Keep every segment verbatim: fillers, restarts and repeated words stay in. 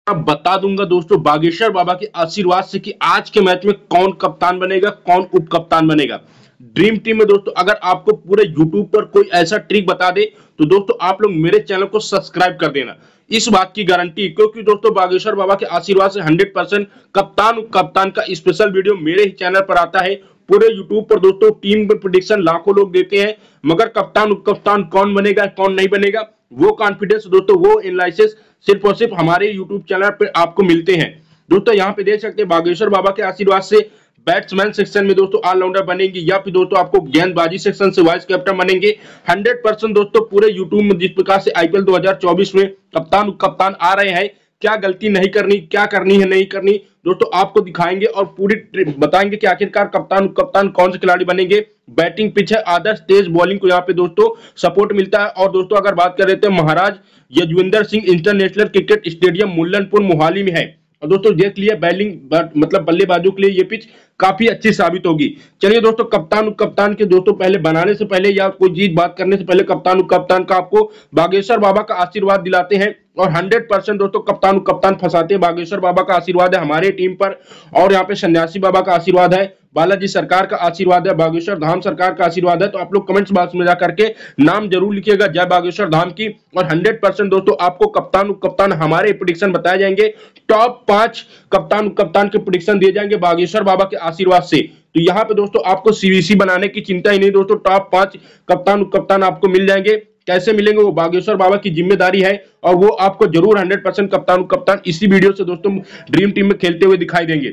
अब बता दूंगा दोस्तों बागेश्वर बाबा के आशीर्वाद से कि आज के मैच में कौन कप्तान बनेगा, कौन उप कप्तान बनेगा ड्रीम टीम में। दोस्तों अगर आपको पूरे यूट्यूब पर कोई ऐसा ट्रिक बता दे तो दोस्तों आप लोग मेरे चैनल को सब्सक्राइब कर देना, इस बात की गारंटी, क्योंकि दोस्तों बागेश्वर बाबा के आशीर्वाद से हंड्रेड परसेंट कप्तान उप कप्तान का स्पेशल वीडियो मेरे ही चैनल पर आता है। पूरे यूट्यूब पर दोस्तों टीम में प्रेडिक्शन लाखों लोग देते हैं, मगर कप्तान उप कप्तान कौन बनेगा कौन नहीं बनेगा वो कॉन्फिडेंस दोस्तों, वो एनालिसिस सिर्फ और सिर्फ हमारे यूट्यूब चैनल पर आपको मिलते हैं। दोस्तों यहाँ पे देख सकते हैं बागेश्वर बाबा के आशीर्वाद से बैट्समैन सेक्शन में दोस्तों ऑलराउंडर बनेंगे, या फिर दोस्तों आपको गेंदबाजी सेक्शन से वाइस कैप्टन बनेंगे। हंड्रेड परसेंट दोस्तों पूरे यूट्यूब में जिस प्रकार से आईपीएल दो हज़ार चौबीस में कप्तान कप्तान आ रहे हैं, क्या गलती नहीं करनी, क्या करनी है नहीं करनी, दोस्तों आपको दिखाएंगे और पूरी बताएंगे कि आखिरकार कप्तान कप्तान कौन से खिलाड़ी बनेंगे। बैटिंग पिच है, आदर्श तेज बॉलिंग को यहाँ पे दोस्तों सपोर्ट मिलता है। और दोस्तों अगर बात कर रहे थे Maharaj Yajvinder Singh international cricket stadium Mullanpur Mohali में है, और दोस्तों देख लिया बैलिंग मतलब बल्लेबाजों के लिए ये पिच काफी अच्छी साबित होगी। चलिए दोस्तों कप्तान कप्तान के दोस्तों पहले बनाने से पहले या कोई चीज बात करने से पहले कप्तान कप्तान का आपको बागेश्वर बाबा का आशीर्वाद दिलाते हैं, और हंड्रेड परसेंट दोस्तों कप्तान कप्तान फंसाते हैं। बागेश्वर बाबा का आशीर्वाद है हमारे टीम पर, और यहाँ पे सन्यासी बाबा का आशीर्वाद है, बालाजी सरकार का आशीर्वाद है, बागेश्वर धाम सरकार का आशीर्वाद है। तो आप लोग कमेंट्स बॉक्स में जाकर के नाम जरूर लिखिएगा जय बागेश्वर धाम की। और हंड्रेड परसेंट दोस्तों आपको कप्तान कप्तान हमारे प्रेडिक्शन बताए जाएंगे, टॉप पांच कप्तान कप्तान के प्रेडिक्शन दिए जाएंगे बागेश्वर बाबा के आशीर्वाद से। तो यहाँ पे दोस्तों आपको सीवीसी बनाने की चिंता ही नहीं दोस्तों, टॉप पांच कप्तान कप्तान आपको मिल जाएंगे। कैसे मिलेंगे वो बागेश्वर बाबा की जिम्मेदारी है, और वो आपको जरूर हंड्रेड परसेंट कप्तान कप्तान इसी वीडियो से दोस्तों ड्रीम टीम में खेलते हुए दिखाई देंगे।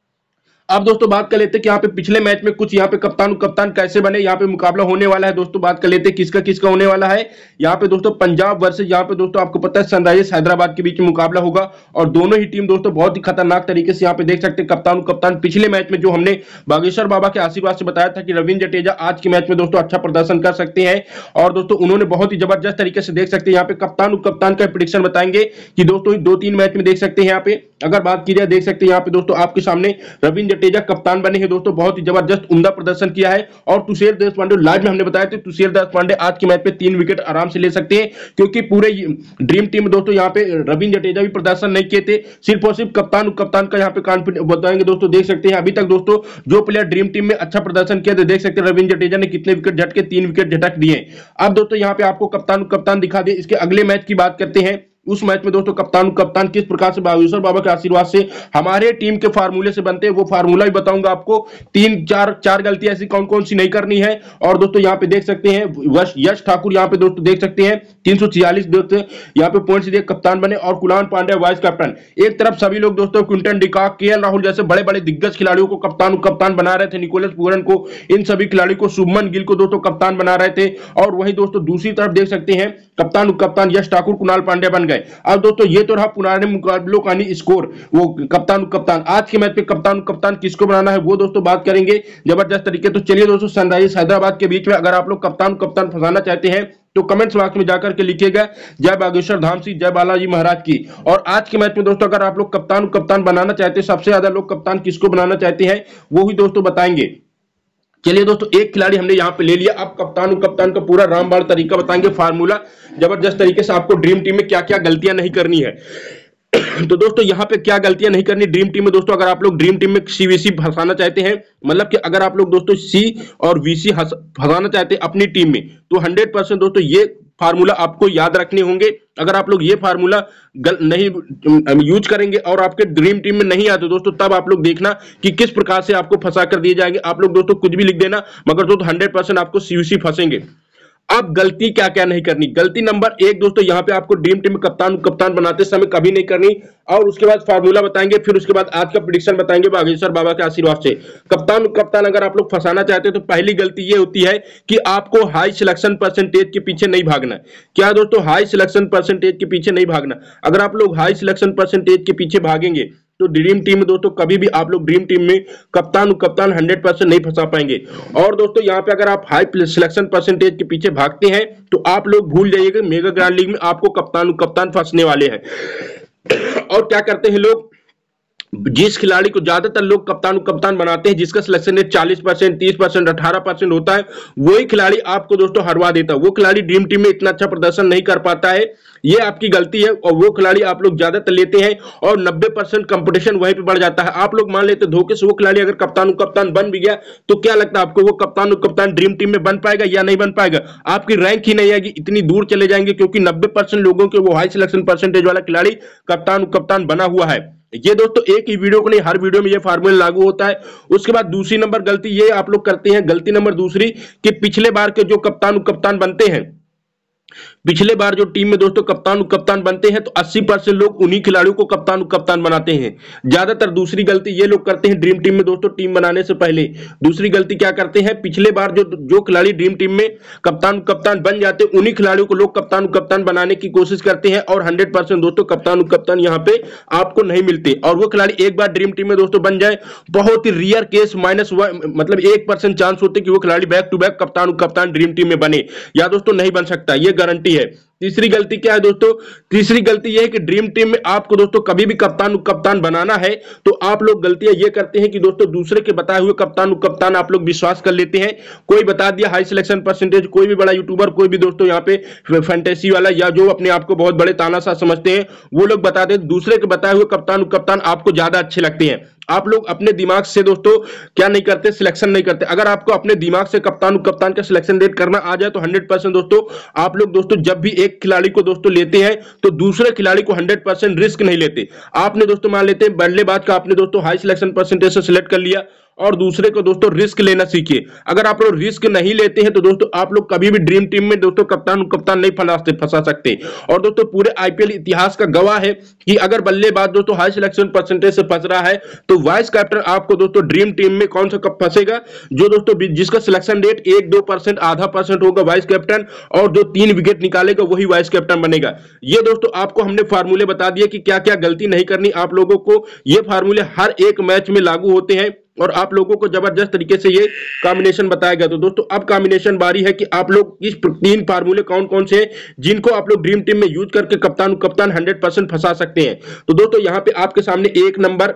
अब दोस्तों बात कर लेते हैं कि यहाँ पे पिछले मैच में कुछ यहाँ पे कप्तान कप्तान कैसे बने, यहाँ पे मुकाबला होने वाला है। दोस्तों बात कर लेते हैं किसका किसका होने वाला है। यहाँ पे दोस्तों पंजाब वर्सेस यहाँ पे दोस्तों आपको पता है सनराइजर्स हैदराबाद के बीच में मुकाबला होगा, और दोनों ही टीम दोस्तों बहुत ही खतरनाक तरीके से यहाँ पे देख सकते हैं कप्तान कप्तान। पिछले मैच में जो हमने बागेश्वर बाबा के आशीर्वाद से बताया था कि रविंद्र जडेजा आज के मैच में दोस्तों अच्छा प्रदर्शन कर सकते हैं, और दोस्तों उन्होंने बहुत ही जबरदस्त तरीके से देख सकते हैं यहाँ पे कप्तान कप्तान का प्रेडिक्शन बताएंगे कि दोस्तों दो तीन मैच में देख सकते हैं। यहाँ पे अगर बात की जाए देख सकते हैं यहाँ पे दोस्तों आपके सामने रविंद्र जडेजा कप्तान बने हैं दोस्तों, बहुत ही जबरदस्त उम्दा प्रदर्शन किया है। और तुषार देशपांडे लाइव में हमने बताया था तुषार देशपांडे आज के मैच में तीन विकेट आराम से ले सकते हैं, क्योंकि पूरे ड्रीम टीम में दोस्तों यहाँ पे रविंद्र जडेजा भी प्रदर्शन नहीं किए थे, सिर्फ और सिर्फ कप्तान कप्तान का यहाँ पे कॉन्फिडेंस बताएंगे दोस्तों। देख सकते हैं अभी तक दोस्तों जो प्लेयर ड्रीम टीम में अच्छा प्रदर्शन किया, देख सकते हैं रविंद्र जडेजा ने कितने विकेट झटके, तीन विकेट झटक दिए। अब दोस्तों यहाँ पे आपको कप्तान कप्तान दिखा दे। इसके अगले मैच की बात करते हैं, उस मैच में दोस्तों कप्तान कप्तान किस प्रकार से बागेश्वर बाबा के आशीर्वाद से हमारे टीम के फार्मूले से बनते हैं, वो फार्मूला भी बताऊंगा आपको। तीन चार चार गलती ऐसी कौन कौन सी नहीं करनी है। और दोस्तों यहाँ पे देख सकते हैं यश ठाकुर यहाँ पे दोस्तों देख सकते हैं तीन सौ छियालीस दोस्तों यहाँ पे पॉइंट से कप्तान बने, और कुणाल पांड्या वाइस कैप्टन। एक तरफ सभी लोग दोस्तों क्विंटन डिकॉक, केएल राहुल जैसे बड़े बड़े दिग्गज खिलाड़ियों को कप्तान कप्तान बना रहे थे, निकोलस पूरन को, इन सभी खिलाड़ियों को, शुभमन गिल को दोस्तों कप्तान बना रहे थे। और वही दोस्तों दूसरी तरफ देख सकते हैं कप्तान कप्तान यश ठाकुर कुणाल पांड्या बन गए। अब दोस्तों ये तो रहा पुराने मुकाबलों का नहीं स्कोर, वो कप्तान कप्तान। आज के मैच पे कप्तान कप्तान किसको बनाना है वो दोस्तों बात करेंगे जबरदस्त तरीके। तो चलिए दोस्तों सनराइजर्स हैदराबाद के बीच में अगर आप लोग कप्तान कप्तान फंसाना चाहते हैं तो कमेंट्स बॉक्स में जाकर के लिखिएगा जय बागेश्वर धाम सी, जय बालाजी महाराज की। और आज के मैच में दोस्तों अगर आप लोग कप्तान कप्तान बनाना चाहते हैं, सबसे ज्यादा लोग कप्तान किसको बनाना चाहते हैं वो ही दोस्तों बताएंगे। चलिए दोस्तों एक खिलाड़ी हमने यहाँ पे ले लिया, अब कप्तान कप्तान का पूरा रामबाण तरीका बताएंगे, फार्मूला जबरदस्त तरीके से आपको ड्रीम टीम में क्या क्या गलतियां नहीं करनी है। तो दोस्तों यहाँ पे क्या गलतियां नहीं करनी ड्रीम टीम में दोस्तों, अगर आप लोग ड्रीम टीम में सीवीसी फंसाना चाहते हैं, मतलब कि अगर आप लोग दोस्तों सी और वीसी फंसाना चाहते हैं अपनी टीम में, तो हंड्रेड परसेंट दोस्तों ये फार्मूला आपको याद रखने होंगे। अगर आप लोग ये फार्मूला नहीं यूज करेंगे और आपके ड्रीम टीम में नहीं आते दोस्तों, तब आप लोग देखना कि किस प्रकार से आपको फंसा कर दिए जाएंगे। आप लोग दोस्तों कुछ भी लिख देना, मगर दोस्तों हंड्रेड परसेंट आपको सीवीसी फंसेंगे। अब गलती क्या क्या नहीं करनी। गलती नंबर एक दोस्तों यहाँ पे आपको ड्रीम टीम में कप्तान कप्तान बनाते समय कभी नहीं करनी, और उसके बाद फार्मूला बताएंगे, फिर उसके बाद आज का प्रेडिक्शन बताएंगे बागेश्वर बाबा के आशीर्वाद से। कप्तान कप्तान अगर आप लोग फंसाना चाहते हैं तो पहली गलती ये होती है कि आपको हाई सिलेक्शन परसेंटेज के पीछे नहीं भागना। क्या दोस्तों हाई सिलेक्शन परसेंटेज के पीछे नहीं भागना। अगर आप लोग हाई सिलेक्शन परसेंटेज के पीछे भागेंगे तो ड्रीम टीम में दोस्तों कभी भी आप लोग ड्रीम टीम में कप्तान कप्तान हंड्रेड परसेंट नहीं फंसा पाएंगे। और दोस्तों यहाँ पे अगर आप हाई सिलेक्शन परसेंटेज के पीछे भागते हैं तो आप लोग भूल जाइएगा मेगा ग्रैंड लीग में आपको कप्तान कप्तान फंसने वाले हैं। और क्या करते हैं लोग, जिस खिलाड़ी को ज्यादातर लोग कप्तान कप्तान बनाते हैं, जिसका सिलेक्शन रेट चालीस परसेंट, तीस परसेंट, अठारह परसेंट होता है, वही खिलाड़ी आपको दोस्तों हरवा देता है। वो खिलाड़ी ड्रीम टीम में इतना अच्छा प्रदर्शन नहीं कर पाता है, ये आपकी गलती है। और वो खिलाड़ी आप लोग ज्यादातर लेते हैं और नब्बे परसेंट कंपटीशन वहीं पे बढ़ जाता है। आप लोग मान लेते धोखे से वो खिलाड़ी अगर कप्तान कप्तान बन भी गया तो क्या लगता है आपको वो कप्तान कप्तान ड्रीम टीम में बन पाएगा या नहीं बन पाएगा? आपकी रैंक ही नहीं आएगी, इतनी दूर चले जाएंगे, क्योंकि नब्बे परसेंट लोगों के वो हाई सिलेक्शन परसेंटेज वाला खिलाड़ी कप्तान कप्तान बना हुआ है। ये दोस्तों एक ही वीडियो को नहीं, हर वीडियो में ये फार्मूला लागू होता है। उसके बाद दूसरी नंबर गलती ये आप लोग करते हैं, गलती नंबर दूसरी, कि पिछले बार के जो कप्तान कप्तान बनते हैं, पिछले बार जो टीम में दोस्तों कप्तान कप्तान बनते हैं, तो अस्सी परसेंट लोग उन्हीं खिलाड़ियों को कप्तान कप्तान बनाते हैं। ज्यादातर दूसरी गलती ये लोग करते हैं ड्रीम टीम में दोस्तों टीम बनाने से पहले। दूसरी गलती क्या करते हैं, पिछले बार जो जो खिलाड़ी ड्रीम टीम में कप्तान कप्तान बन जाते हैं, उन्हीं खिलाड़ियों को लोग कप्तान कप्तान बनाने की कोशिश करते हैं, और हंड्रेड परसेंट दोस्तों कप्तान कप्तान यहाँ पे आपको नहीं मिलते। और वो खिलाड़ी एक बार ड्रीम टीम में दोस्तों बन जाए, बहुत ही रियर केस, माइनस मतलब एक परसेंट चांस होते कि वो खिलाड़ी बैक टू बैक कप्तान कप्तान ड्रीम टीम में बने, या दोस्तों नहीं बन सकता, ये गारंटी है। तीसरी गलती क्या है दोस्तों, तीसरी गलती यह है कि ड्रीम टीम में आपको दोस्तों कभी भी कप्तान कप्तान बनाना है तो आप लोग गलतियां ये करते हैं कि दोस्तों दूसरे के बताए हुए कप्तान कप्तान आप लोग विश्वास कर लेते हैं। कोई बता दिया हाई सिलेक्शन परसेंटेज, कोई भी बड़ा यूट्यूबर, कोई भी दोस्तों यहाँ पे फैंटेसी वाला, या जो अपने आप को बहुत बड़े तानाशाह समझते हैं, वो लोग बता दें दूसरे के बताए हुए कप्तान कप्तान आपको ज्यादा अच्छे लगते हैं। आप लोग अपने दिमाग से दोस्तों क्या नहीं करते, सिलेक्शन नहीं करते। अगर आपको अपने दिमाग से कप्तान कप्तान का सिलेक्शन रेट करना आ जाए तो हंड्रेड परसेंट दोस्तों आप लोग दोस्तों जब भी एक खिलाड़ी को दोस्तों लेते हैं तो दूसरे खिलाड़ी को हंड्रेड परसेंट रिस्क नहीं लेते। आपने दोस्तों मान लेते हैं बल्लेबाज का आपने दोस्तों हाई सिलेक्शन परसेंटेज से सिलेक्ट कर लिया, और दूसरे को दोस्तों रिस्क लेना सीखिए। अगर आप लोग रिस्क नहीं लेते हैं तो दोस्तों आप लोग कभी भी ड्रीम टीम में दोस्तों कप्तान कप्तान नहीं फंसा फंसा सकते। और दोस्तों पूरे आईपीएल इतिहास का गवाह है कि अगर बल्लेबाज दोस्तों हाई सिलेक्शन परसेंटेज से फंस रहा है तो वाइस कैप्टन आपको दोस्तों ड्रीम टीम में कौन सा कप फंसेगा, जो दोस्तों जिसका सिलेक्शन रेट एक दो परसेंट आधा परसेंट होगा वाइस कैप्टन, और जो तीन विकेट निकालेगा वही वाइस कैप्टन बनेगा। ये दोस्तों आपको हमने फार्मूले बता दिए कि क्या क्या गलती नहीं करनी आप लोगों को। ये फार्मूले हर एक मैच में लागू होते हैं और आप लोगों को जबरदस्त तरीके से ये कॉम्बिनेशन बताया गया। तो दोस्तों अब कॉम्बिनेशन बारी है कि आप लोग इस तीन फार्मूले कौन कौन से हैं जिनको आप लोग ड्रीम टीम में यूज करके कप्तान कप्तान हंड्रेड परसेंट फंसा सकते हैं। तो दोस्तों यहाँ पे आपके सामने एक नंबर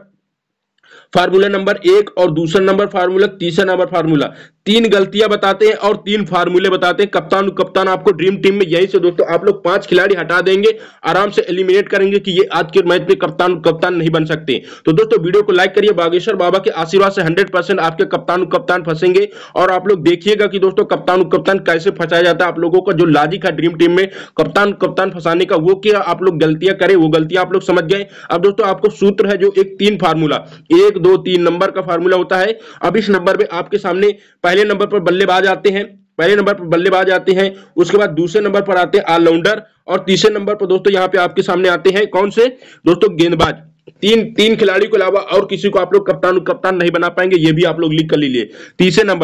फार्मूला नंबर एक और दूसरा नंबर फार्मूला, तीसरा नंबर फार्मूला, तीन गलतियां बताते हैं और तीन फार्मूले बताते हैं कप्तान कप्तान आपको ड्रीम टीम में। यहीं से दोस्तों आप लोग पांच खिलाड़ी हटा देंगे, आराम से एलिमिनेट करेंगे कि ये आज के मैच में कप्तान कप्तान नहीं बन सकते। तो दोस्तों वीडियो को लाइक करिए, बागेश्वर बाबा के आशीर्वाद से हंड्रेड परसेंट आपके कप्तान कप्तान फंसेंगे। और आप लोग देखिएगा कि दोस्तों कप्तान कप्तान कैसे फंसाया जाता है। आप लोगों का जो लॉजिक है ड्रीम टीम में कप्तान कप्तान फंसाने का, वो क्या आप लोग गलतियां करें, वो गलतियां आप लोग समझ गए। अब दोस्तों आपको सूत्र है जो एक तीन फार्मूला, एक दो तीन नंबर का फार्मूला होता है। अब इस नंबर में आपके सामने पहले नंबर पर बल्लेबाज आते हैं, पहले नंबर पर बल्लेबाज आते हैं, उसके बाद दूसरे नंबर पर आते हैं ऑलराउंडर, और तीसरे नंबर पर दोस्तों यहां पे आपके सामने आते हैं कौन से दोस्तों, गेंदबाज। तीन तीन खिलाड़ी के अलावा और किसी को आप लोग कप्तान कप्तान नहीं बना पाएंगे, ये भी आप लोग लिख कर लीजिए तीसरे नंबर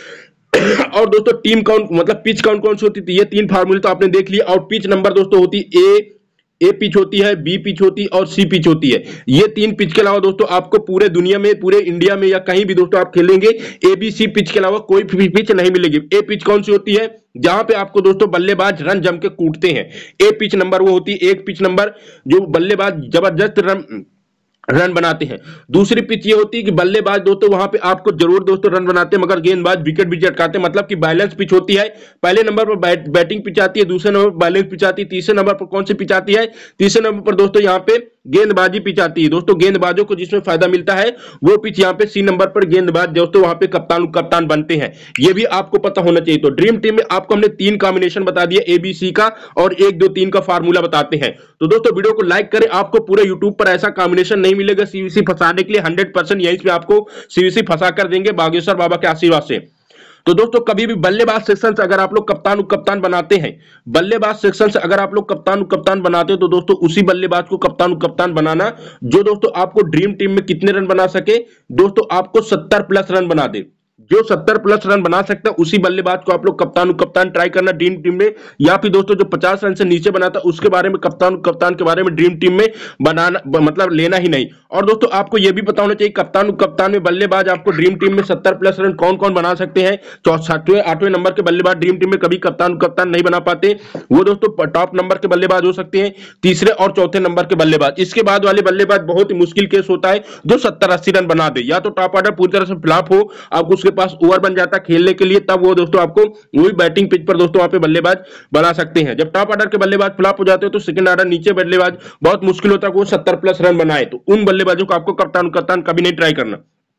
पर। और दोस्तों टीम कौन मतलब पिच कौन कौन सी होती थी, ये तीन फार्मूले तो आपने देख लिया। और पिच नंबर दोस्तों होती ए ए पिच होती है, बी पिच होती है और सी पिच होती है। ये तीन पिच के अलावा दोस्तों आपको पूरे दुनिया में, पूरे इंडिया में या कहीं भी दोस्तों आप खेलेंगे ए बी सी पिच के अलावा कोई भी पिच नहीं मिलेगी। ए पिच कौन सी होती है, जहां पे आपको दोस्तों बल्लेबाज रन जम के कूटते हैं। ए पिच नंबर वो होती है, एक पिच नंबर जो बल्लेबाज जबरदस्त रन रन बनाते हैं। दूसरी पिच ये होती है कि बल्लेबाज दोस्तों वहां पे आपको जरूर दोस्तों रन बनाते हैं मगर गेंदबाज विकेट भी चटकाते हैं, मतलब कि बैलेंस पिच होती है। पहले नंबर पर बैट, बैटिंग पिच आती है, दूसरे नंबर पर बैलेंस पिच आती है, तीसरे नंबर पर कौन सी पिच आती है, तीसरे नंबर पर दोस्तों यहाँ पे गेंदबाजी पिच आती है। दोस्तों गेंदबाजों को जिसमें फायदा मिलता है वो पिच यहाँ पे सी नंबर पर गेंदबाज दोस्तों वहां पे कप्तान कप्तान बनते हैं। ये भी आपको पता होना चाहिए। तो ड्रीम टीम में आपको हमने तीन कॉम्बिनेशन बता दिया एबीसी का, और एक दो तीन का फार्मूला बताते हैं। तो दोस्तों वीडियो को लाइक करें, आपको पूरे यूट्यूब पर ऐसा कॉम्बिनेशन नहीं मिलेगा सीवीसी फंसाने के लिए। हंड्रेड परसेंट यहीं पे आपको सीवीसी फंसा कर देंगे बागेश्वर बाबा के आशीर्वाद से। तो दोस्तों कभी भी बल्लेबाज सेक्शन से अगर आप लोग कप्तान कप्तान बनाते हैं, बल्लेबाज सेक्शन से अगर आप लोग कप्तान कप्तान बनाते हैं तो दोस्तों उसी बल्लेबाज को कप्तान कप्तान बनाना जो दोस्तों आपको ड्रीम टीम में कितने रन बना सके, दोस्तों आपको सत्तर प्लस रन बना दे। जो सत्तर प्लस रन बना सकता है उसी बल्लेबाज को आप लोग कप्तान कप्तान ट्राई करना ड्रीम टीम में, या फिर दोस्तों जो पचास रन से नीचे बनाता है उसके बारे में कप्तान कप्तान के बारे में ड्रीम टीम में बनाना मतलब लेना ही नहीं। और दोस्तों आपको यह भी पता होना चाहिए कप्तान कप्तान में बल्लेबाज आपको ड्रीम टीम में सत्तर प्लस रन कौन कौन बना सकते हैं। चौसठवें आठवें नंबर के बल्लेबाज ड्रीम टीम में कभी कप्तान कप्तान नहीं बना पाते, वो दोस्तों टॉप नंबर के बल्लेबाज हो सकते हैं, तीसरे और चौथे नंबर के बल्लेबाज। इसके बाद वाले बल्लेबाज बहुत ही मुश्किल केस होता है जो सत्तर अस्सी रन बना दे, या तो टॉप ऑर्डर पूरी तरह से फ्लॉप हो, आपको उसके पास ओवर बन जाता है खेलने के लिए, तब वो दोस्तों आपको वही बैटिंग पिच पर दोस्तों वहां पे बल्लेबाज बना सकते हैं। जब टॉप ऑर्डर के बल्लेबाज फ्लॉप हो जाते हैं तो सेकंड ऑर्डर नीचे बल्लेबाज बहुत मुश्किल होता है वो सत्तर प्लस रन बनाए, तो उन बल्लेबाजों को आपको कप्तान कप्तान कभी नहीं ट्राई करना।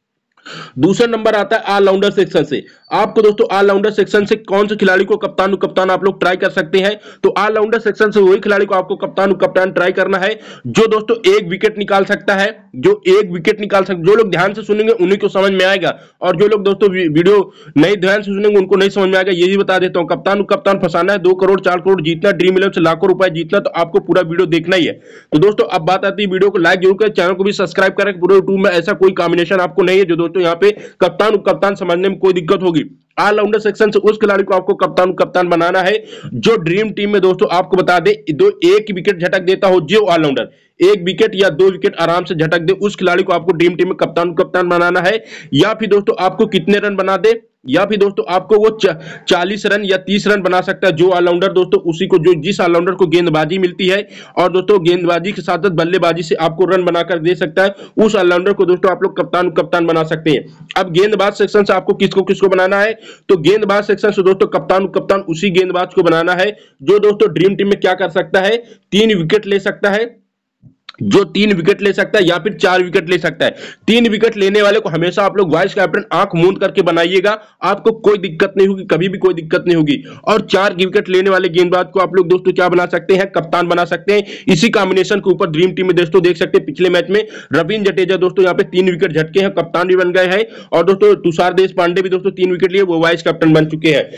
दूसरा नंबर आता है ऑलराउंडर सेक्शन से। आपको दोस्तों ऑलराउंडर सेक्शन से कौन से खिलाड़ी को कप्तान कप्तान आप लोग ट्राई कर सकते हैं, तो ऑलराउंडर सेक्शन से वही खिलाड़ी को आपको कप्तान कप्तान ट्राई करना है जो दोस्तों एक विकेट निकाल सकता है, जो एक विकेट निकाल सकता। जो लोग ध्यान से सुनेंगे उन्हीं को समझ में आएगा, और जो लोग दोस्तों वीडियो नहीं ध्यान से सुनेंगे उनको नहीं समझ में आएगा। ये भी बता देता हूं, कप्तान कप्तान फंसाना है, दो करोड़ चार करोड़ जीतना, ड्रीम इलेवन से लाखों रुपए जीतना, तो आपको पूरा वीडियो देखना ही है। तो दोस्तों अब बात आती है, वीडियो को लाइक जरूर करें, चैनल को भी सब्सक्राइब करें। पूरे यूट्यूब में ऐसा कोई कॉम्बिनेशन आपको नहीं है जो दोस्तों यहाँ पे कप्तान कप्तान समझने में कोई दिक्कत होगी। ऑलराउंडर सेक्शन से उस खिलाड़ी को आपको कप्तान कप्तान बनाना है जो ड्रीम टीम में दोस्तों आपको बता दे दो एक विकेट झटक देता हो, जो ऑलराउंडर एक विकेट या दो विकेट आराम से झटक दे, उस खिलाड़ी को आपको ड्रीम टीम में कप्तान कप्तान बनाना है। या फिर दोस्तों आपको कितने रन बना दे, या फिर दोस्तों आपको वो चालीस रन या तीस रन बना सकता है जो ऑलराउंडर दोस्तों उसी को जो जिस ऑलराउंडर को गेंदबाजी मिलती है और दोस्तों गेंदबाजी के साथ साथ बल्लेबाजी से आपको रन बनाकर दे सकता है, उस ऑलराउंडर को दोस्तों आप लोग कप्तान कप्तान बना सकते हैं। अब गेंदबाज सेक्शन से आपको किसको किसको बनाना है, तो गेंदबाज सेक्शन से दोस्तों कप्तान कप्तान उसी गेंदबाज को बनाना है जो दोस्तों ड्रीम टीम में क्या कर सकता है, तीन विकेट ले सकता है, जो तीन विकेट ले सकता है या फिर चार विकेट ले सकता है। तीन विकेट लेने वाले को हमेशा आप लोग वाइस कैप्टन आंख मूंद करके बनाइएगा, आपको कोई दिक्कत नहीं होगी, कभी भी कोई दिक्कत नहीं होगी। और चार विकेट लेने वाले गेंदबाज को आप लोग दोस्तों क्या बना सकते हैं, कप्तान बना सकते हैं। इसी कॉम्बिनेशन के ऊपर ड्रीम टीम में दोस्तों देख सकते हैं पिछले मैच में रविंद्र जडेजा दोस्तों यहाँ पे तीन विकेट झटके हैं, कप्तान भी बन गए हैं, और दोस्तों तुषार देशपांडे भी दोस्तों तीन विकेट लिए, वो वाइस कैप्टन बन चुके हैं।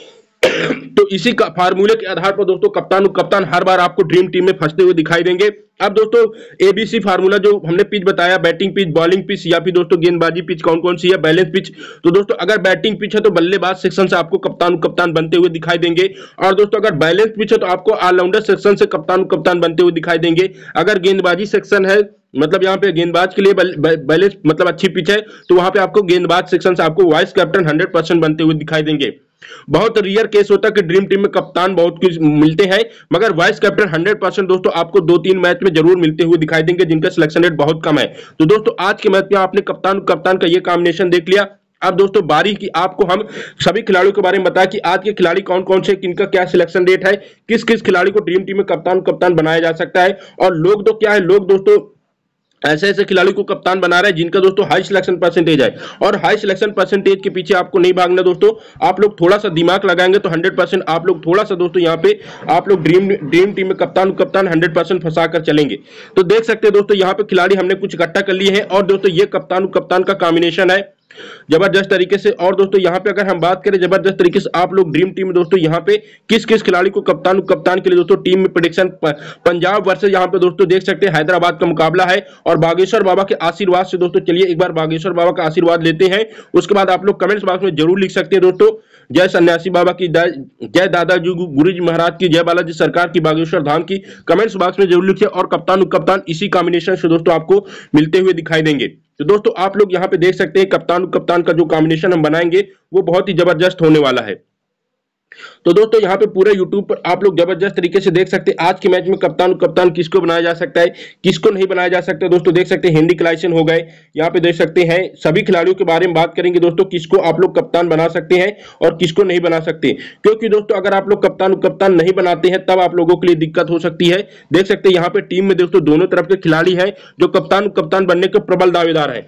तो इसी का फार्मूले के आधार पर दोस्तों कप्तान कप्तान हर बार आपको ड्रीम टीम में फंसते हुए दिखाई देंगे। अब दोस्तों एबीसी फार्मूला जो हमने पिच बताया, बैटिंग पिच, बॉलिंग पिच या फिर दोस्तों गेंदबाजी पिच कौन कौन सी है, बैलेंस पिच। तो दोस्तों अगर बैटिंग पिच है तो बल्लेबाज सेक्शन से आपको कप्तान कप्तान बनते हुए दिखाई देंगे, और दोस्तों अगर बैलेंस पिच है तो आपको ऑलराउंडर सेक्शन से कप्तान कप्तान बनते हुए दिखाई देंगे। अगर गेंदबाजी सेक्शन है मतलब यहाँ पे गेंदबाज के लिए बैलेंस मतलब अच्छी पिच है तो वहां पे आपको गेंदबाज सेक्शन से आपको वाइस कैप्टन हंड्रेड परसेंट बनते हुए दिखाई देंगे। बहुत रेयर केस होता है कि ड्रीम टीम में कप्तान बहुत कुछ मिलते हैं, मगर वाइस कैप्टन हंड्रेड परसेंट दोस्तों आपको दो तीन मैच में जरूर मिलते हुए दिखाई देंगे जिनका सिलेक्शन रेट बहुत कम है। तो दोस्तों आज के मैच में आपने कप्तान कप्तान का ये कॉम्बिनेशन देख लिया। अब दोस्तों बारी की आपको हम सभी खिलाड़ियों के बारे में बताया कि आज के खिलाड़ी कौन कौन से, किनका क्या सिलेक्शन रेट है, किस किस खिलाड़ी को ड्रीम टीम में कप्तान कप्तान बनाया जा सकता है। और लोग तो क्या है, लोग दोस्तों ऐसे ऐसे खिलाड़ी को कप्तान बना रहे हैं जिनका दोस्तों हाई सिलेक्शन परसेंटेज है, और हाई सिलेक्शन परसेंटेज के पीछे आपको नहीं भागना दोस्तों। आप लोग थोड़ा सा दिमाग लगाएंगे तो हंड्रेड परसेंट आप लोग थोड़ा सा दोस्तों यहाँ पे आप लोग ड्रीम ड्रीम टीम में कप्तान कप्तान हंड्रेड परसेंट फंसा कर चलेंगे। तो देख सकते हैं दोस्तों यहाँ पे खिलाड़ी हमने कुछ इकट्ठा कर लिए हैं, और दोस्तों ये कप्तान कप्तान का कॉम्बिनेशन है जबरदस्त तरीके से। और दोस्तों यहाँ पे अगर हम बात करें जबरदस्त तरीके से आप लोग ड्रीम टीम में दोस्तों यहाँ पे किस किस खिलाड़ी को कप्तान कप्तान के लिए दोस्तों टीम में प्रेडिक्शन, पंजाब वर्सेस यहाँ पे दोस्तों देख सकते हैं हैदराबाद का मुकाबला है, और बागेश्वर बाबा के आशीर्वाद से दोस्तों चलिए एक बार बागेश्वर बाबा का आशीर्वाद लेते हैं। उसके बाद आप लोग कमेंट्स बॉक्स में जरूर लिख सकते हैं दोस्तों, जय सन्यासी बाबा की, जय दादाजी गुरु जी महाराज की, जय बालाजी सरकार की, बागेश्वर धाम की। कमेंट्स बॉक्स में जरूर लिखिए, और कप्तान कप्तान इसी कॉम्बिनेशन से दोस्तों आपको मिलते हुए दिखाई देंगे। तो दोस्तों आप लोग यहाँ पे देख सकते हैं कप्तान कप्तान का जो कॉम्बिनेशन हम बनाएंगे वो बहुत ही जबरदस्त होने वाला है। तो दोस्तों यहाँ पे पूरे YouTube पर आप लोग जबरदस्त तरीके से देख सकते हैं आज के मैच में कप्तान कप्तान किसको बनाया जा सकता है, किसको नहीं बनाया जा सकता। दोस्तों देख सकते हैं हेनरी क्लासन हो गए, यहाँ पे देख सकते हैं सभी खिलाड़ियों के बारे में बात करेंगे दोस्तों, किसको आप लोग कप्तान बना सकते हैं और किसको नहीं बना सकते। क्योंकि दोस्तों अगर आप लोग कप्तान कप्तान नहीं बनाते हैं तब आप लोगों के लिए दिक्कत हो सकती है। देख सकते हैं यहाँ पे टीम में दोस्तों दोनों तरफ के खिलाड़ी हैं जो कप्तान कप्तान बनने के प्रबल दावेदार है।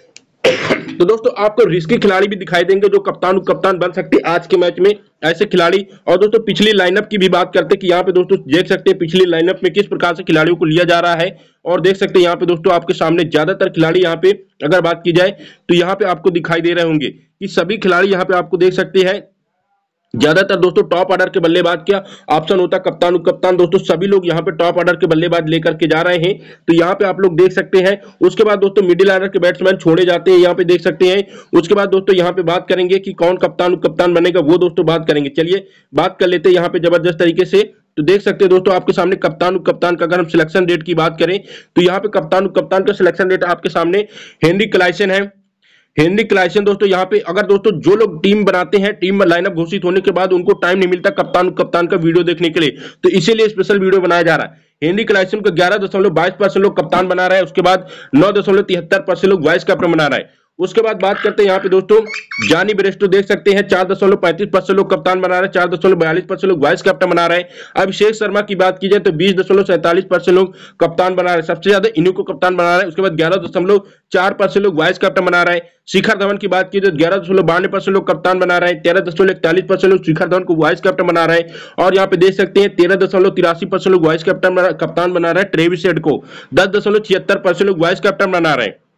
तो दोस्तों आपको रिस्की खिलाड़ी भी दिखाई देंगे जो कप्तान कप्तान बन सकते हैं आज के मैच में, ऐसे खिलाड़ी। और दोस्तों पिछली लाइनअप की भी बात करते हैं कि यहाँ पे दोस्तों देख सकते हैं पिछली लाइनअप में किस प्रकार से खिलाड़ियों को लिया जा रहा है, और देख सकते हैं यहाँ पे दोस्तों आपके सामने ज्यादातर खिलाड़ी यहाँ पे अगर बात की जाए तो यहाँ पे आपको दिखाई दे रहे होंगे कि सभी खिलाड़ी यहाँ पे आपको देख सकते हैं ज्यादातर दोस्तों टॉप ऑर्डर के बल्लेबाज का ऑप्शन होता है कप्तान उप कप्तान। दोस्तों सभी लोग यहाँ पे टॉप ऑर्डर के बल्लेबाज लेकर के जा रहे हैं, तो यहाँ पे आप लोग देख सकते हैं। उसके बाद दोस्तों मिडिल ऑर्डर के बैट्समैन छोड़े जाते हैं, यहाँ पे देख सकते हैं। उसके बाद दोस्तों यहाँ पे बात करेंगे कि कौन कप्तान उप कप्तान बनेगा, वो दोस्तों बात करेंगे। चलिए बात कर लेते हैं यहाँ पे जबरदस्त तरीके से। तो देख सकते हैं दोस्तों आपके सामने कप्तान उप कप्तान का अगर हम सिलेक्शन डेट की बात करें तो यहाँ पे कप्तान उप कप्तान का सिलेक्शन डेट आपके सामने हेनरी क्लासन है। हेनरी क्लासन दोस्तों यहाँ पे अगर दोस्तों जो लोग टीम बनाते हैं, टीम में लाइनअप घोषित होने के बाद उनको टाइम नहीं मिलता कप्तान कप्तान का वीडियो देखने के लिए, तो इसीलिए स्पेशल वीडियो बनाया जा रहा है। हेनरी क्लासन को ग्यारह दशमलव बाईस परसेंट लोग कप्तान बना रहे हैं, उसके बाद नौ दशमलव तिहत्तर परसेंट लोग वाइस कैप्टन बना रहे हैं। उसके बाद बात करते हैं यहाँ पे दोस्तों जॉनी बेयरस्टो, देख सकते हैं चार दशमलव पैंतीस परसेंट लोग कप्तान बना रहे हैं, चार दशमलव बयालीस परसेंट लोग वाइस कैप्टन बना रहे हैं। अभिषेक शर्मा की बात की जाए तो बीस दशमलव सैंतालीस परसेंट लोग कप्तान बना रहे हैं, सबसे ज्यादा इन्हीं को कप्तान बना रहे हैं। उसके बाद ग्यारह दशमलव चार परसेंट लोग वाइस कैप्टन बना रहे हैं। शिखर धवन की बात की जाए तो ग्यारह दशमलव बानवे परसेंट लोग कप्तान बना रहे हैं, तेरह दशमलव इकतालीस परसेंट लोग शिखर धवन को वाइस कैप्टन बना रहे हैं। और यहाँ पे देख सकते हैं तेरह दशमलव तिरासी परसेंट लोग वाइस कैप्टन कप्तान बना रहे हैं ट्रेविस हेड को, दस दशमलव छिहत्तर परसेंट लोग वाइस कैप्टन बना रहे हैं।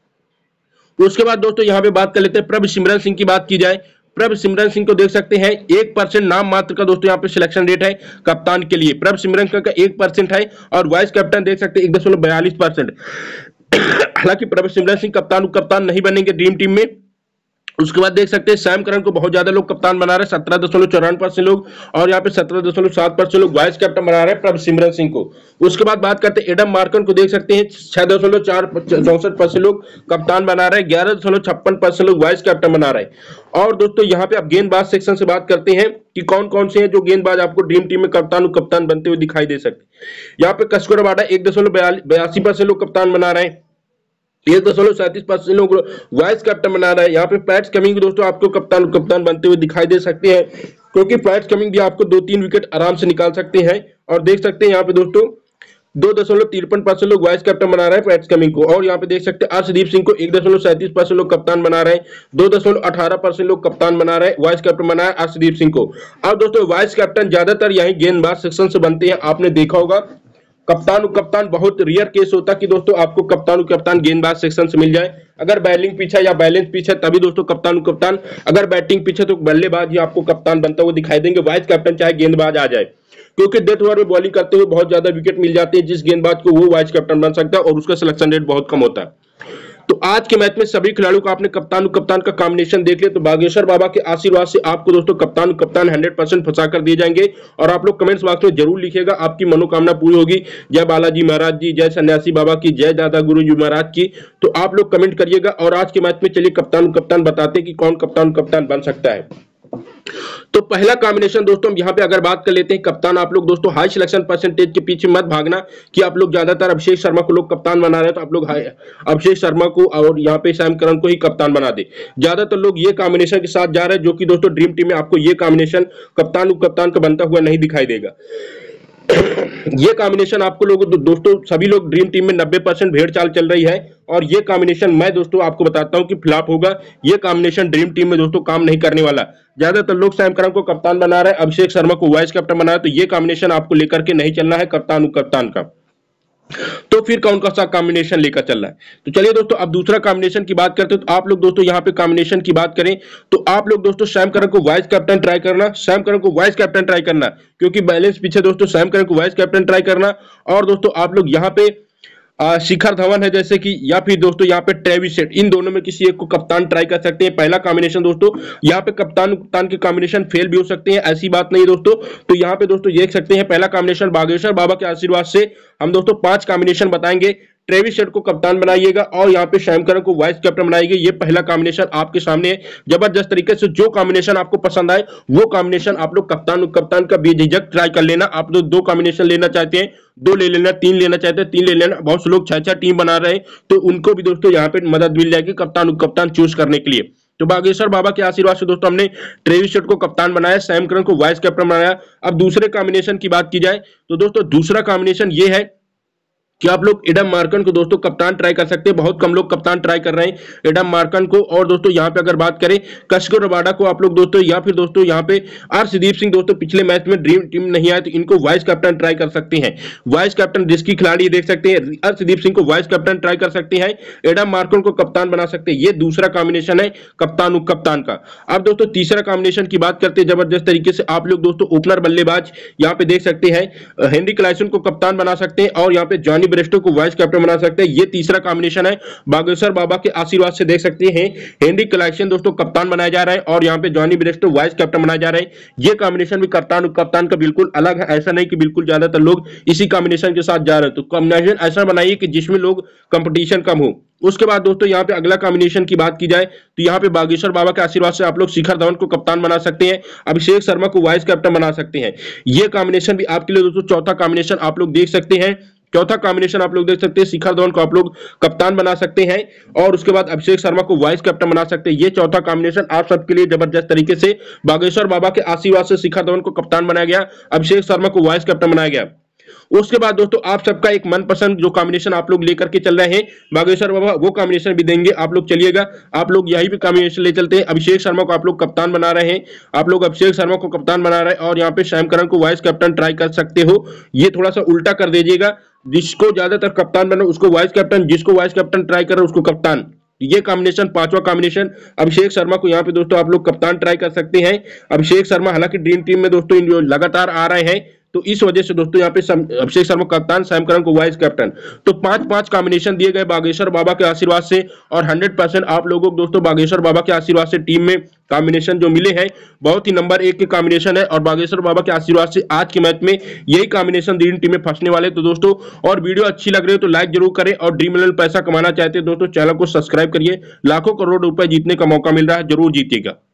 उसके बाद दोस्तों यहाँ पे बात कर लेते हैं प्रभ सिमरन सिंह की बात की जाए। प्रभ सिमरन सिंह को देख सकते हैं एक परसेंट नाम मात्र का दोस्तों यहाँ पे सिलेक्शन रेट है कप्तान के लिए। प्रभ सिमरन का एक परसेंट है और वाइस कैप्टन देख सकते हैं एक दशमलव बयालीस परसेंट। हालांकि प्रभ सिमरन सिंह कप्तान कप्तान नहीं बनेंगे ड्रीम टीम में। उसके बाद देख सकते हैं सैम करन को बहुत ज्यादा लोग कप्तान बना रहे हैं, सत्रह दशमलव चौरानवे परसेंट लोग, और यहाँ पे सत्रह दशमलव सात परसेंट लोग वाइस कैप्टन बना रहे हैं प्रभ सिमरन सिंह को। उसके बाद बात करते हैं एडम मार्कन को, देख सकते हैं छह दशमलव चार चौसठ परसेंट लोग कप्तान बना रहे हैं, ग्यारह दशमलव छप्पन परसेंट लोग वाइस कैप्टन बना रहे हैं। और दोस्तों यहाँ पे आप गेंदबाज सेक्शन से बात करते हैं कि कौन कौन से हैं जो गेंदबाज आपको ड्रीम टीम में कप्तान कप्तान बनते हुए दिखाई दे सकते। यहाँ पे कस्कोर रबाडा एक दशमलव बयासी परसेंट लोग कप्तान बना रहे हैं, एक दशमलव सैंतीस परसेंट लोग वाइस कैप्टन बना रहा है। यहाँ पे पैट्स कमिंग दोस्तों आपको कप्तान कप्तान बनते हुए दिखाई दे सकते हैं, क्योंकि पैट्स कमिंग भी आपको दो तीन विकेट आराम से निकाल सकते हैं। और देख सकते हैं यहाँ पे दोस्तों दो दशमलव तिरपन परसेंट लोग वाइस कैप्टन बना रहे हैं पैट्स कमिंग को। और यहाँ पे देख सकते हैं अर्शदीप सिंह को एक दशमलव सैंतीस परसेंट लोग कप्तान बना रहे हैं, दो दशमलव अठारह परसेंट लोग कप्तान बना रहे हैं, वाइस कैप्टन बना है अर्शदीप सिंह को। अब दोस्तों वाइस कैप्टन ज्यादातर यही गेंदबाज सेक्शन से बनते हैं, आपने देखा होगा। कप्तान उप कप्तान बहुत रियर केस होता है कि दोस्तों आपको कप्तान उप कप्तान गेंदबाज सेक्शन से मिल जाए। अगर बैटिंग पीछे या बैलेंस पीछे तभी दोस्तों कप्तान उप कप्तान, अगर बैटिंग पीछे तो बल्लेबाज ही आपको कप्तान बनता हुआ दिखाई देंगे, वाइस कैप्टन चाहे गेंदबाज आ जाए, क्योंकि डेथ ओवर में बॉलिंग करते हुए बहुत ज्यादा विकेट मिल जाते हैं जिस गेंदबाज को, वो वाइस कैप्टन बन सकता है और उसका सिलेक्शन रेट बहुत कम होता है। तो आज के मैच में सभी खिलाड़ियों को आपने कप्तान कप्तान का कॉम्बिनेशन देख लिया, तो बागेश्वर बाबा के आशीर्वाद से आपको दोस्तों कप्तान कप्तान हंड्रेड परसेंट फंसा कर दिए जाएंगे। और आप लोग कमेंट्स बॉक्स में जरूर लिखिएगा, आपकी मनोकामना पूरी होगी। जय बालाजी महाराज जी, जय सन्यासी बाबा की, जय दादा गुरु जी महाराज की। तो आप लोग कमेंट करिएगा। और आज के मैच में चलिए कप्तान कप्तान बताते कि कौन कप्तान कप्तान बन सकता है। तो पहला कॉम्बिनेशन दोस्तों यहाँ पे अगर बात कर लेते हैं कप्तान, आप लोग दोस्तों हाई सिलेक्शन परसेंटेज के पीछे मत भागना कि आप लोग ज्यादातर अभिषेक शर्मा को लोग कप्तान बना रहे हैं, तो आप लोग अभिषेक शर्मा को और यहाँ पे सैम करन को ही कप्तान बना दे। ज्यादातर लोग ये कॉम्बिनेशन के साथ जा रहे हैं, जो कि दोस्तों ड्रीम टीम में आपको ये कॉम्बिनेशन कप्तान उप कप्तान का बनता हुआ नहीं दिखाई देगा। ये कॉम्बिनेशन आपको लोग दोस्तों सभी लोग ड्रीम टीम में नब्बे परसेंट भेड़ चाल चल रही है, और ये कॉम्बिनेशन मैं दोस्तों आपको बताता हूं कि फ्लॉप होगा। ये कॉम्बिनेशन ड्रीम टीम में दोस्तों काम नहीं करने वाला। ज्यादातर लोग सैम करन को कप्तान बना रहे हैं, अभिषेक शर्मा को वाइस कैप्टन बना रहे हैं, तो ये कॉम्बिनेशन आपको लेकर के नहीं चलना है कप्तान उप कप्तान का। तो फिर कौन सा कॉम्बिनेशन लेकर चल रहा है? तो चलिए दोस्तों अब दूसरा कॉम्बिनेशन की बात करते हैं। तो आप लोग दोस्तों यहाँ पे कॉम्बिनेशन की बात करें तो आप लोग दोस्तों सैम करन को वाइस कैप्टन ट्राई करना, सैम करन को वाइस कैप्टन ट्राई करना, क्योंकि बैलेंस पीछे दोस्तों सैम करन को वाइस कैप्टन ट्राई करना। और दोस्तों आप लोग यहाँ पे शिखर धवन है जैसे कि, या फिर दोस्तों यहाँ पे ट्रेविस हेड, इन दोनों में किसी एक को कप्तान ट्राई कर सकते हैं। पहला कॉम्बिनेशन दोस्तों यहाँ पे कप्तान कप्तान के कॉम्बिनेशन फेल भी हो सकते हैं, ऐसी बात नहीं है दोस्तों। तो यहाँ पे दोस्तों देख सकते हैं पहला कॉम्बिनेशन बागेश्वर बाबा के आशीर्वाद से हम दोस्तों पांच कॉम्बिनेशन बताएंगे। ट्रेविस हेड को कप्तान बनाइएगा और यहाँ पे सैम करन को वाइस कैप्टन बनाइएगा। ये पहला कॉम्बिनेशन आपके सामने है। जबरदस्त तरीके से जो कॉम्बिनेशन आपको पसंद आए वो कॉम्बिनेशन आप लोग कप्तान कप्तान का बेझिझक ट्राई कर लेना। आप लोग दो कॉम्बिनेशन लेना चाहते हैं दो ले लेना, तीन लेना चाहते हैं तीन ले लेना। बहुत से लोग छह छह टीम बना रहे हैं, तो उनको भी दोस्तों यहाँ पे मदद मिल जाएगी कप्तान कप्तान चूज करने के लिए। तो बागेश्वर बाबा के आशीर्वाद से दोस्तों हमने ट्रेविस हेड को कप्तान बनाया, सैम करन को वाइस कैप्टन बनाया। अब दूसरे कॉम्बिनेशन की बात की जाए तो दोस्तों दूसरा कॉम्बिनेशन ये है कि आप लोग एडम मार्कन को दोस्तों कप्तान ट्राई कर सकते हैं। बहुत कम लोग कप्तान ट्राई कर रहे हैं एडम मार्कन को। और दोस्तों यहाँ पे अगर बात करें कशिको रबाडा को आप लोग दोस्तों, या फिर दोस्तों यहाँ पे अर्शदीप सिंह दोस्तों पिछले मैच में ड्रीम टीम नहीं आए तो इनको वाइस कैप्टन ट्राई कर सकते हैं। वाइस कैप्टन रिस्की खिलाड़ी देख सकते हैं, अर्शदीप सिंह को वाइस कैप्टन ट्राई कर सकते हैं, एडम मार्कन को कप्तान बना सकते हैं। ये दूसरा कॉम्बिनेशन है कप्तान उप कप्तान का। अब दोस्तों तीसरा कॉम्बिनेशन की बात करते हैं जबरदस्त तरीके से। आप लोग दोस्तों ओपनर बल्लेबाज यहाँ पे देख सकते हैं, हेनरी क्लासन को कप्तान बना सकते हैं और यहाँ पे जॉनी ब्रेस्टो को वाइस कैप्टन बना सकते हैं। ये तीसरा कॉम्बिनेशन है। बागेश्वर बाबा के आशीर्वाद से देख सकते हैं हेनरी क्लासन दोस्तों कप्तान बनाया जा रहा है और यहाँ पे जॉनी ब्रेस्टो वाइस कैप्टन बनाया जा रहा है। ये कॉम्बिनेशन भी कप्तान उप कप्तान का बिल्कुल अलग है। ऐसा नहीं कि बिल्कुल ज्यादातर लोग इसी कॉम्बिनेशन के साथ जा रहे हैं, तो कॉम्बिनेशन ऐसा बनाइए कि जिसमें लोग कंपटीशन कम हो। उसके बाद दोस्तों यहाँ पे अगला कॉम्बिनेशन की बात की जाए तो यहाँ पे बागेश्वर बाबा के आशीर्वाद से आप लोग शिखर धवन को कप्तान बना सकते हैं, अभिषेक शर्मा को वाइस कैप्टन बना सकते हैं। ये कॉम्बिनेशन भी आपके लिए दोस्तों चौथा कॉम्बिनेशन आप लोग देख सकते हैं। चौथा कॉम्बिनेशन आप लोग देख सकते हैं, शिखर धवन को आप लोग कप्तान बना सकते हैं और उसके बाद अभिषेक शर्मा को वाइस कैप्टन बना सकते हैं। ये चौथा कॉम्बिनेशन आप सबके लिए जबरदस्त तरीके से बागेश्वर बाबा के आशीर्वाद से शिखर धवन को कप्तान बनाया गया, अभिषेक शर्मा को वाइस कैप्टन बनाया गया। उसके बाद दोस्तों आप सबका एक मनपसंद जो कॉम्बिनेशन आप लोग लेकर के चल रहे हैं बागेश्वर बाबा, वो कॉम्बिनेशन भी देंगे। आप लोग चलिएगा, आप लोग यही भी कॉम्बिनेशन ले चलते हैं। अभिषेक शर्मा को आप लोग कप्तान बना रहे हैं, आप लोग अभिषेक शर्मा को कप्तान बना रहे हैं और यहाँ पे सैम करन को वाइस कैप्टन ट्राई कर सकते हो। ये थोड़ा सा उल्टा कर दीजिएगा, जिसको ज्यादातर कप्तान बना उसको वाइस कैप्टन, जिसको वाइस कैप्टन ट्राई कर रहे उसको कप्तान। ये कॉम्बिनेशन पांचवा कॉम्बिनेशन। अभिषेक शर्मा को यहाँ पे दोस्तों आप लोग कप्तान ट्राई कर सकते हैं। अभिषेक शर्मा हालांकि ड्रीम टीम में दोस्तों जो लगातार आ रहे हैं, तो इस वजह से दोस्तों यहाँ पे अभिषेक शर्मा कप्तान, सैम करन को वाइस कैप्टन। तो पांच पांच कॉम्बिनेशन दिए गए बागेश्वर बाबा के आशीर्वाद से और हंड्रेड परसेंट आप लोगों को दोस्तों बागेश्वर बाबा के आशीर्वाद से टीम में कॉम्बिनेशन जो मिले हैं बहुत ही नंबर एक के कॉम्बिनेशन है और बागेश्वर बाबा के आशीर्वाद से आज के मैच में यही कॉम्बिनेशन ड्रीम टीम में फंसने वाले। तो दोस्तों और वीडियो अच्छी लग रही है तो लाइक जरूर करें और ड्रीम इलेवन पैसा कमाना चाहते हैं दोस्तों चैनल को सब्सक्राइब करिए। लाखों करोड़ रुपए जीतने का मौका मिल रहा है, जरूर जीतिएगा।